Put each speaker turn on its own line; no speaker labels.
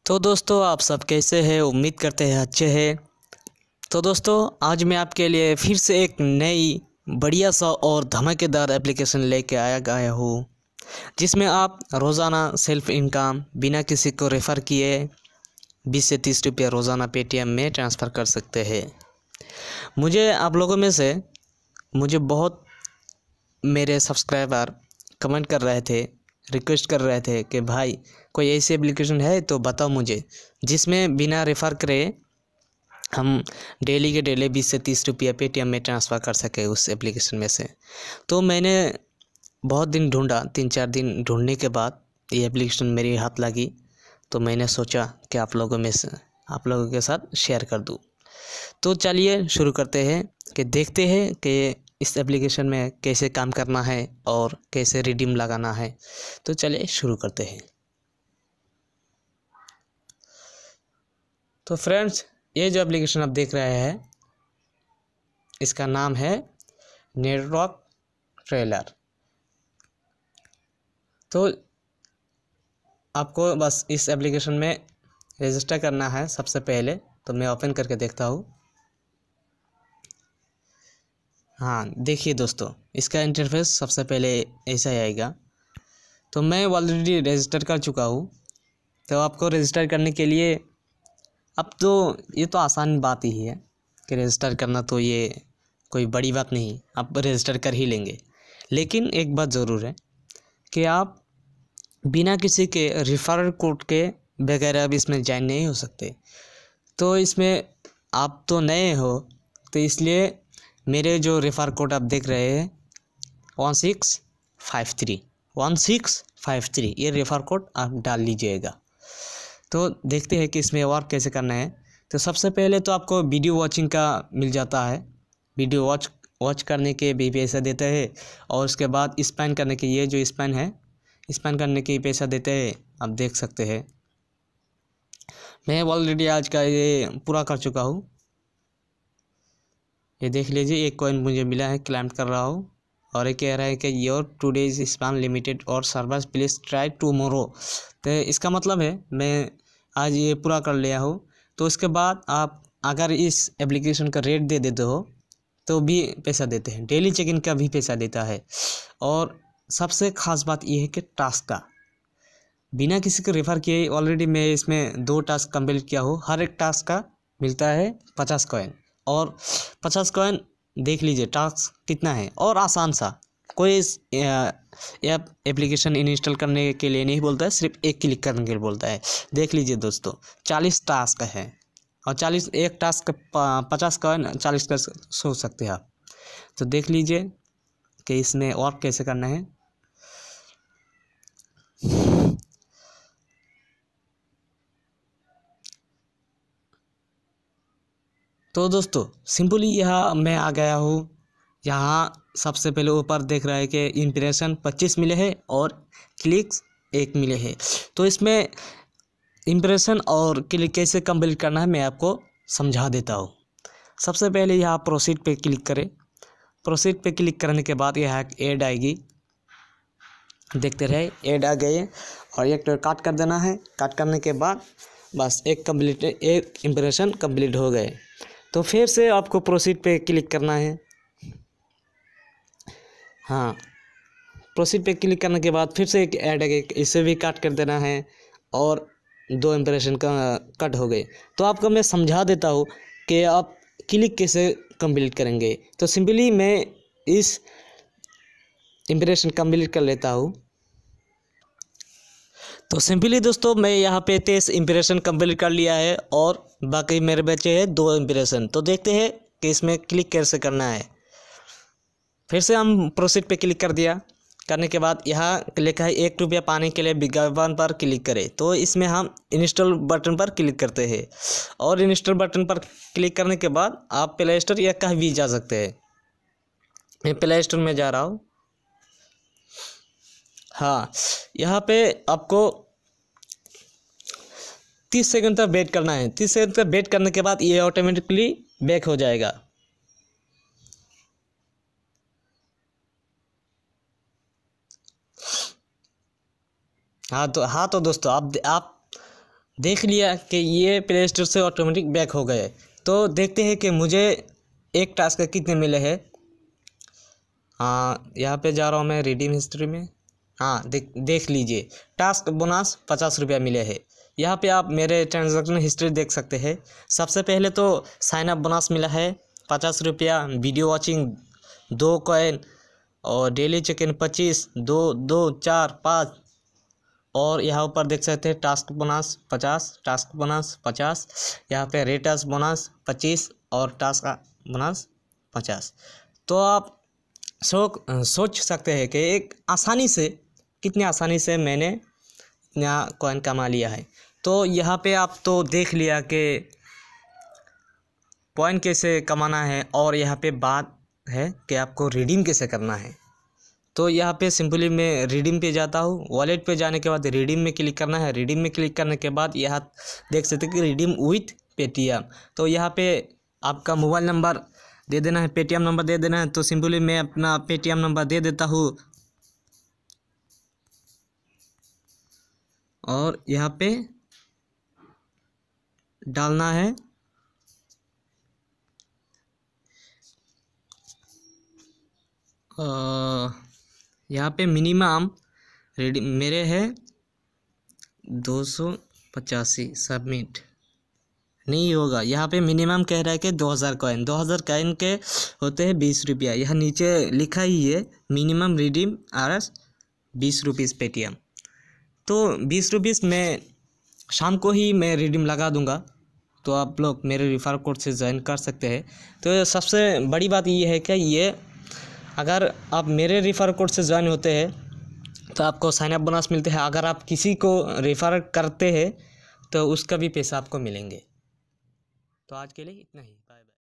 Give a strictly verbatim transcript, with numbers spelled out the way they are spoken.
तो दोस्तों आप सब कैसे हैं। उम्मीद करते हैं अच्छे हैं। तो दोस्तों आज मैं आपके लिए फिर से एक नई बढ़िया सा और धमाकेदार एप्लीकेशन लेके आया गया हूँ, जिसमें आप रोज़ाना सेल्फ इनकम बिना किसी को रेफ़र किए बीस से तीस रुपये रोज़ाना पेटीएम में ट्रांसफ़र कर सकते हैं। मुझे आप लोगों में से मुझे बहुत मेरे सब्सक्राइबर कमेंट कर रहे थे, रिक्वेस्ट कर रहे थे कि भाई कोई ऐसी एप्लीकेशन है तो बताओ मुझे, जिसमें बिना रेफ़र करे हम डेली के डेली बीस से तीस रुपया पेटीएम में ट्रांसफ़र कर सके उस एप्लीकेशन में से। तो मैंने बहुत दिन ढूंढा, तीन चार दिन ढूंढने के बाद ये एप्लीकेशन मेरे हाथ लगी। तो मैंने सोचा कि आप लोगों में से आप लोगों के साथ शेयर कर दूँ। तो चलिए शुरू करते हैं कि देखते हैं कि इस एप्लीकेशन में कैसे काम करना है और कैसे रिडीम लगाना है। तो चलिए शुरू करते हैं। तो फ्रेंड्स, ये जो एप्लीकेशन आप देख रहे हैं इसका नाम है नेटवर्क ट्रेलर। तो आपको बस इस एप्लीकेशन में रजिस्टर करना है सबसे पहले। तो मैं ओपन करके देखता हूँ। हाँ देखिए दोस्तों, इसका इंटरफेस सबसे पहले ऐसा ही आएगा। तो मैं ऑलरेडी रजिस्टर कर चुका हूँ। तो आपको रजिस्टर करने के लिए अब तो ये तो आसान बात ही है कि रजिस्टर करना, तो ये कोई बड़ी बात नहीं, आप रजिस्टर कर ही लेंगे। लेकिन एक बात ज़रूर है कि आप बिना किसी के रिफ़रल कोड के बगैर अब इसमें ज्वाइन नहीं हो सकते। तो इसमें आप तो नए हो, तो इसलिए मेरे जो रेफ़र कोड आप देख रहे हैं one six five three one six five three ये रेफ़र कोड आप डाल लीजिएगा। तो देखते हैं कि इसमें और कैसे करना है। तो सबसे पहले तो आपको वीडियो वॉचिंग का मिल जाता है। वीडियो वॉच वॉच करने के भी पैसा देते हैं, और उसके बाद स्पेन करने के, ये जो स्पेन है स्पेन करने के पैसा देते हैं। आप देख सकते हैं मैं ऑलरेडी आज का ये पूरा कर चुका हूँ। ये देख लीजिए, एक कॉइन मुझे मिला है, क्लेम कर रहा हूँ। और ये कह रहा है कि योर टुडेज स्पैन लिमिटेड और सर्विस प्लीज ट्राई टुमारो। तो इसका मतलब है मैं आज ये पूरा कर लिया हूँ। तो इसके बाद आप अगर इस एप्लीकेशन का रेट दे देते हो तो भी पैसा देते हैं, डेली चेक इन का भी पैसा देता है। और सबसे ख़ास बात यह है कि टास्क का बिना किसी को रेफ़र किए ऑलरेडी मैं इसमें दो टास्क कंप्लीट किया हूँ। हर एक टास्क का मिलता है पचास कॉइन, और पचास कॉइन देख लीजिए टास्क कितना है। और आसान सा, कोई ऐप एप्लीकेशन इंस्टॉल करने के लिए नहीं बोलता है, सिर्फ एक क्लिक करने के लिए बोलता है। देख लीजिए दोस्तों, चालीस टास्क है, और चालीस एक टास्क पचास कॉइन चालीस का सोच सकते हैं आप। तो देख लीजिए कि इसमें और कैसे करना है। तो दोस्तों सिंपली यहाँ मैं आ गया हूँ। यहाँ सबसे पहले ऊपर देख रहा है कि इम्प्रेशन पच्चीस मिले हैं और क्लिक्स एक मिले हैं। तो इसमें इम्प्रेशन और क्लिक कैसे कंप्लीट करना है मैं आपको समझा देता हूँ। सबसे पहले यहाँ प्रोसीड पे क्लिक करें। प्रोसीड पे क्लिक करने के बाद यहाँ ऐड आएगी, देखते रहे ऐड आ गए, और एक तो काट कर देना है। काट करने के बाद बस एक कंप्लीट एक इम्प्रेशन कंप्लीट हो गए। तो फिर से आपको प्रोसीड पे क्लिक करना है। हाँ, प्रोसीड पे क्लिक करने के बाद फिर से एक ऐड है, इसे भी काट कर देना है, और दो इम्प्रेशन का कट हो गए। तो आपको मैं समझा देता हूँ कि आप क्लिक कैसे कंप्लीट करेंगे। तो सिंपली मैं इस इम्प्रेशन कंप्लीट कर लेता हूँ। तो सिंपली दोस्तों मैं यहाँ पे तेईस इम्प्रेशन कंप्लीट कर लिया है, और बाकी मेरे बचे हैं दो इम्प्रेशन। तो देखते हैं कि इसमें क्लिक कैसे करना है। फिर से हम प्रोसीड पे क्लिक कर दिया। करने के बाद यहाँ लिखा है एक रुपया पाने के लिए विज्ञापन पर क्लिक करें। तो इसमें हम इंस्टॉल बटन पर क्लिक करते हैं, और इंस्टॉल बटन पर क्लिक करने के बाद आप प्ले स्टोर या कहीं भी जा सकते हैं। मैं प्ले स्टोर में जा रहा हूँ। हाँ, यहाँ पे आपको तीस सेकंड तक वेट करना है। तीस सेकंड तक वेट करने के बाद ये ऑटोमेटिकली बैक हो जाएगा। हाँ तो हाँ तो दोस्तों आप आप देख लिया कि ये प्ले स्टोर से ऑटोमेटिक बैक हो गए। तो देखते हैं कि मुझे एक टास्क के कितने मिले हैं। हाँ, यहाँ पे जा रहा हूँ मैं रिडीम हिस्ट्री में। हाँ, देख देख लीजिए, टास्क बोनस पचास रुपया मिले हैं। यहाँ पे आप मेरे ट्रांजैक्शन हिस्ट्री देख सकते हैं। सबसे पहले तो साइन अप बोनस मिला है पचास रुपया, वीडियो वॉचिंग दो कॉइन, और डेली चेक इन पच्चीस, दो दो चार पाँच, और यहाँ ऊपर देख सकते हैं टास्क बोनस पचास, टास्क बोनस पचास, यहाँ पे रेटस बोनस पच्चीस और टास्क बोनस पचास। तो आप सो सोच सकते हैं कि एक आसानी से, कितनी आसानी से मैंने इतना कॉइन कमा लिया है। तो यहाँ पे आप तो देख लिया कि पॉइंट कैसे कमाना है, और यहाँ पे बात है कि आपको रिडीम कैसे करना है। तो यहाँ पे सिंपली मैं रिडीम पे जाता हूँ। वॉलेट पे जाने के बाद रिडीम में क्लिक करना है। रिडीम में क्लिक करने के बाद यहाँ देख सकते हैं कि रिडीम विथ पेटीएम। तो यहाँ पे आपका मोबाइल नंबर दे देना है, पेटीएम नंबर दे देना है। तो सिंपली मैं अपना पेटीएम नंबर दे देता हूँ, और यहाँ पे डालना है यहाँ पे मिनिमम रेडी मेरे है दो सौ पचासी। सबमिट नहीं होगा, यहाँ पे मिनिमम कह रहा है कि दो हज़ार कॉइन, दो हज़ार कॉइन के होते हैं बीस रुपया। यहाँ नीचे लिखा ही है मिनिमम रिडीम आर एस बीस रुपीज़ पेटीएम। तो बीस रुपीज़ मैं शाम को ही मैं रिडीम लगा दूंगा। तो आप लोग मेरे रिफ़र कोड से ज्वाइन कर सकते हैं। तो सबसे बड़ी बात ये है कि ये अगर आप मेरे रिफ़र कोड से ज्वाइन होते हैं तो आपको साइन अप बोनस मिलते हैं। अगर आप किसी को रेफ़र करते हैं तो उसका भी पैसा आपको मिलेंगे। तो आज के लिए इतना ही, बाय बाय।